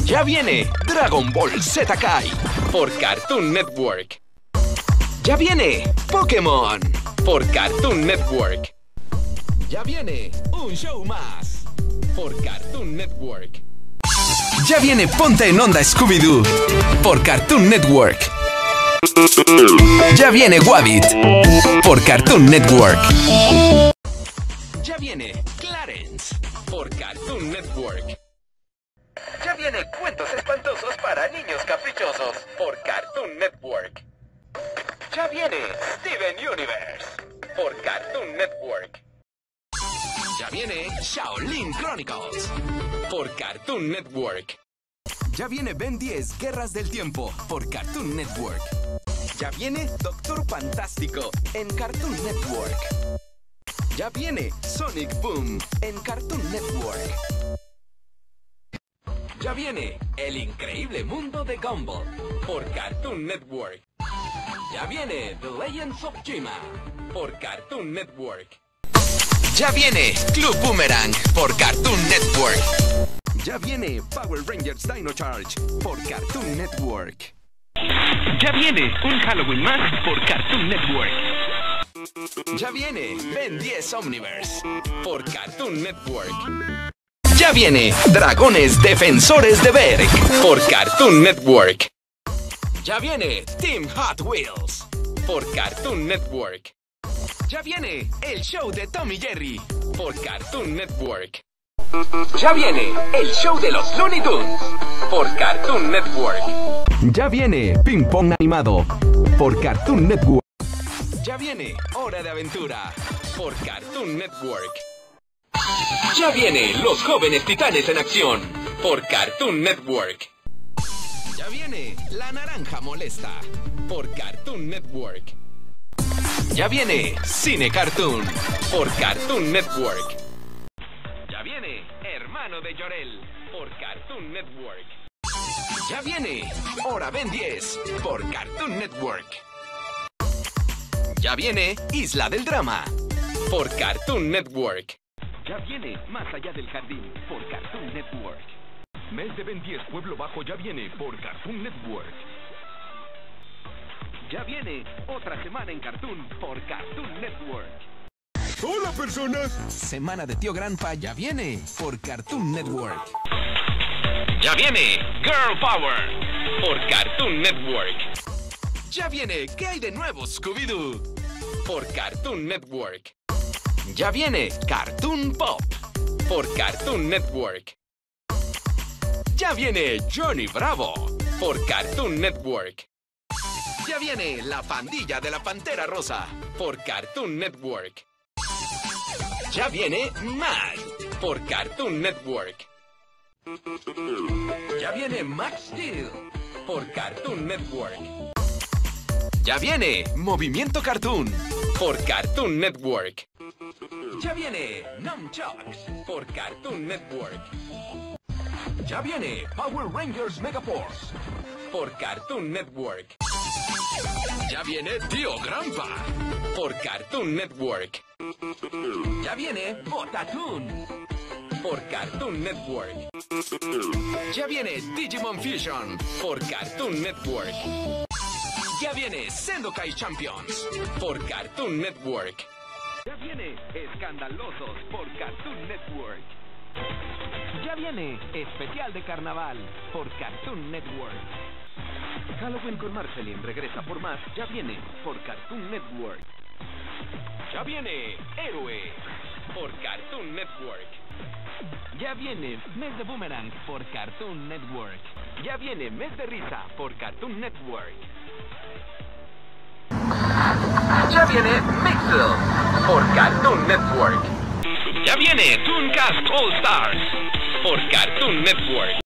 Ya viene Dragon Ball Z Kai por Cartoon Network. Ya viene Pokémon por Cartoon Network. Ya viene un show más por Cartoon Network. Ya viene Ponte en Onda Scooby-Doo por Cartoon Network. Ya viene Wabbit por Cartoon Network. Ya viene Clarence por Cartoon Network. Ya viene Cuentos Espantosos para Niños Caprichosos por Cartoon Network. Ya viene Steven Universe por Cartoon Network. Ya viene Shaolin Chronicles por Cartoon Network. Ya viene Ben 10 Guerras del Tiempo por Cartoon Network. Ya viene Doctor Fantástico en Cartoon Network. Ya viene Sonic Boom en Cartoon Network. Ya viene El Increíble Mundo de Gumball por Cartoon Network. Ya viene The Legends of Chima por Cartoon Network. Ya viene Club Boomerang por Cartoon Network. Ya viene Power Rangers Dino Charge por Cartoon Network. Ya viene un Halloween más por Cartoon Network. Ya viene Ben 10 Omniverse por Cartoon Network. Ya viene Dragones Defensores de Berk por Cartoon Network. Ya viene Team Hot Wheels por Cartoon Network. Ya viene el show de Tom y Jerry por Cartoon Network. Ya viene el show de los Looney Tunes por Cartoon Network. Ya viene Ping Pong Animado por Cartoon Network. Ya viene Hora de Aventura por Cartoon Network. Ya viene Los Jóvenes Titanes en Acción por Cartoon Network. Ya viene La Naranja Molesta por Cartoon Network. Ya viene Cine Cartoon por Cartoon Network. Ya viene Hermano de Llorel por Cartoon Network. Ya viene Hora Ben 10 por Cartoon Network. Ya viene Isla del Drama por Cartoon Network. Ya viene Más Allá del Jardín por Cartoon Network. Mes de Ben 10 Pueblo Bajo ya viene por Cartoon Network. Ya viene Otra Semana en Cartoon por Cartoon Network. ¡Hola, personas! Semana de Tío Granpa ya viene por Cartoon Network. Ya viene Girl Power por Cartoon Network. Ya viene ¿Qué hay de nuevo, Scooby-Doo? Por Cartoon Network. Ya viene Cartoon Pop por Cartoon Network. Ya viene Johnny Bravo por Cartoon Network. Ya viene La Pandilla de la Pantera Rosa por Cartoon Network. Ya viene Mag por Cartoon Network. Ya viene Max Steel por Cartoon Network. Ya viene Movimiento Cartoon por Cartoon Network. Ya viene Nunchucks por Cartoon Network. Ya viene Power Rangers Megaforce por Cartoon Network. Ya viene Tío Grampa por Cartoon Network. Ya viene Botatoon por Cartoon Network. Ya viene Digimon Fusion por Cartoon Network. Ya viene Sendokai Champions por Cartoon Network. Ya viene Escandalosos por Cartoon Network. Ya viene Especial de Carnaval por Cartoon Network. Halloween con Marceline regresa por más. Ya viene por Cartoon Network. Ya viene Héroe por Cartoon Network. Ya viene Mes de Boomerang por Cartoon Network. Ya viene Mes de Risa por Cartoon Network. Ya viene Mixel por Cartoon Network. Ya viene Tooncast All Stars por Cartoon Network.